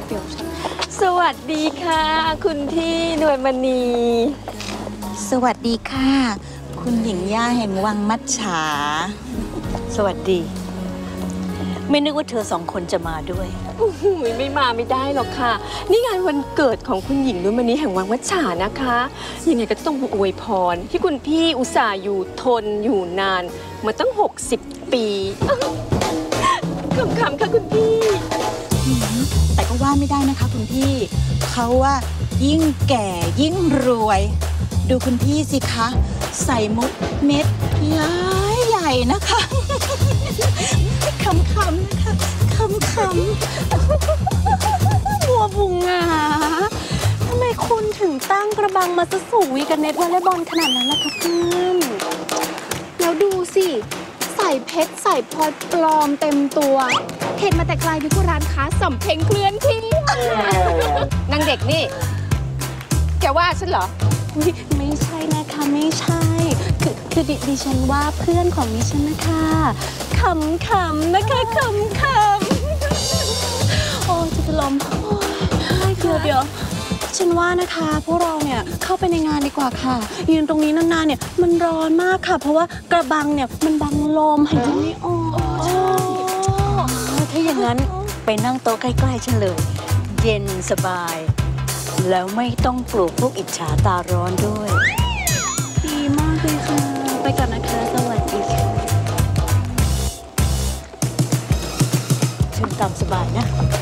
เดี๋ยวสวัสดีค่ะ คุณพี่หน่วยมณีสวัสดีค่ะคุณหญิงย่าแห่งวังมัจฉาสวัสดีไม่นึกว่าเธอสองคนจะมาด้วยไม่มาไม่ได้หรอกค่ะนี่งานวันเกิดของคุณหญิงหน่วยมณีแห่งวังมัจฉานะคะยังไงก็ต้องอวยพรที่คุณพี่อุตส่าห์อยู่ทนอยู่นานมาตั้ง60 ปีคำค่ะคุณพี่แต่ก็ว่าไม่ได้นะคะคุณพี่เขาว่ายิ่งแก่ยิ่งรวยดูคุณพี่สิคะใส่มุกเม็ดย้ายใหญ่นะคะคำนะคะคำบัวบุงอ่ะทำไมคุณถึงตั้งกระบังมาสสูวีกับเน็ตวอลเลย์บอลขนาดนั้นล่ะคะเพื่อนแล้วดูสิใส่เพชรใส่พลอยปลอมเต็มตัวเห็นมาแต่ไกลนึกว่าร้านค้าสำเพ็งเคลื่อนที่นางเด็กนี่แกว่าฉันเหรอไม่ใช่นะคะไม่ใช่คือดิฉันว่าเพื่อนของดิฉันนะคะขำนะคะขำโอ้จะเป็นลมเดี๋ยวฉันว่านะคะพวกเราเนี่ยเข้าไปในงานดีกว่าค่ะยืนตรงนี้นานๆเนี่ยมันร้อนมากค่ะเพราะว่ากระบังเนี่ยมันบังลมหายใจไม่ออกถ้าอย่างนั้นไปนั่งโต๊ะใกล้ๆฉันเลยเย็นสบายแล้วไม่ต้องปลูกพวกอิจฉาตาร้อนด้วยดีมากเลยค่ะไปก่อนนะคะสวัสดีค่ะเชิญตามสบายนะ